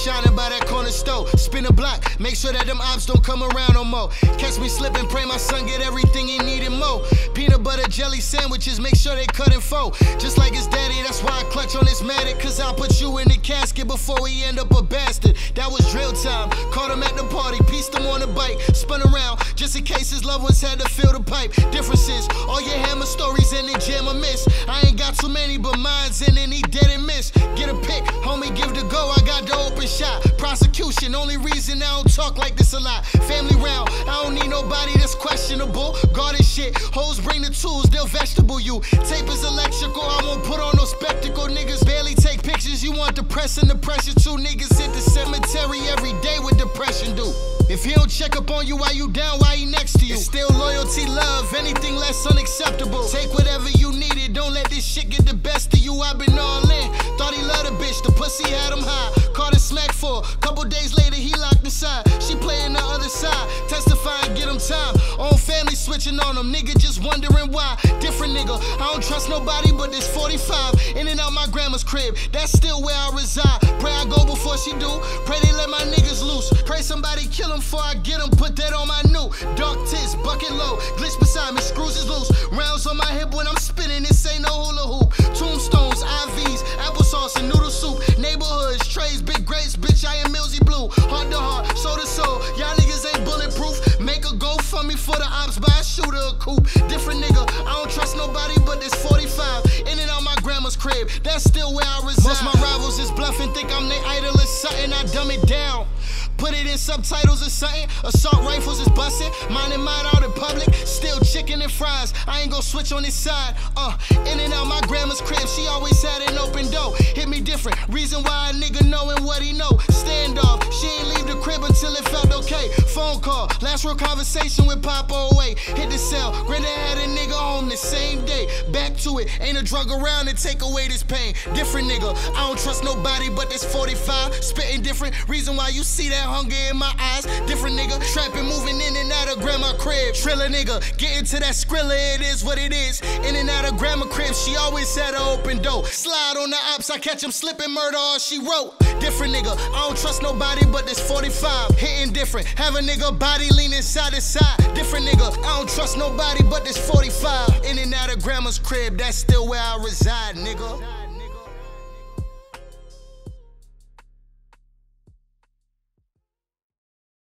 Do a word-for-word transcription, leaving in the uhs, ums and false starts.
shining by that corner store. Spin a block, make sure that them ops don't come around no more. Catch me slipping, pray my son get everything he need and more. Peanut butter jelly sandwiches, make sure they cut and fold. Just like his daddy, that's why I clutch on this matic. Cause I'll put you in the casket before he end up a bastard. That was drill time, caught him at the party, pieced him on the bike, spun around, just in case his loved ones had to fill the pipe. Differences, all your hammer stories in the jam a miss. I ain't got too many, but mine's in and he dead and miss. Get a pick, homie, give the go, I got the open shot. Prosecution, only reason I don't talk like this a lot. Family round, I don't need nobody that's questionable. Guarded shit, hoes bring the tools, they'll vegetable you. Tape is electrical, I won't put on no spectacle. Niggas barely take pictures, you want the press and the pressure too. Niggas hit the cemetery every day with depression do. If he don't check up on you while you down, why he next to you? It's still loyalty, love, anything less unacceptable. Take whatever you needed, don't let this shit get the best of you. I've been all in, thought he loved a bitch, the pussy had him high. Caught a smack for, couple days later he locked inside. She playing the other side, testify and get him time. Own family switching on him, nigga just wondering why. Different nigga, I don't trust nobody but this forty-five. In and out my grandma's crib, that's still where I reside. Pray I go before she do, pray they let my niggas loose. Pray somebody kill him before I get him, put that on my new. Dark tits, bucket low, glitch beside me, screws is loose. Rounds on my hip when I'm spinning, this ain't no hula hoop. Tombstones, I Vs, applesauce and noodle soup. Neighborhoods, trays, big grapes, bitch I am Millzy blue. Heart to heart, soul to soul, y'all niggas ain't bulletproof. Make a go for me for the ops, buy a shooter a coupe. Different nigga, I don't trust nobody but this forty-five. In and out my grandma's crib, that's still where I reside. Most my rivals is bluffing, think I'm their idol or something, I dumb it down. Put it in subtitles or something. Assault rifles is busting, mine and mine out in public. Still chicken and fries, I ain't gon' switch on this side. Uh, in and out my grandma's crib, she always had an open door. Hit me different, reason why a nigga knowin' what he know. Standoff, she ain't leave the crib until it felt okay. Phone call, last real conversation with Papa away. Hit the cell, granddad had a nigga home the same day. Back to it, ain't a drug around to take away this pain. Different nigga, I don't trust nobody but this forty-five. Spitting different, reason why you see that hunger in my eyes. Different nigga, trapping, moving in and out of grandma crib. Triller nigga, get into that Skrilla, it is what it is. In and out of grandma crib, she always had an open door. Slide on the ops, I catch him slipping, murder all she wrote. Different nigga, I don't trust nobody but this forty-five. Hitting different, have a nigga body leaning side to side. Different nigga, I don't trust nobody but this forty-five. In and out of grandma's crib, that's still where I reside, nigga.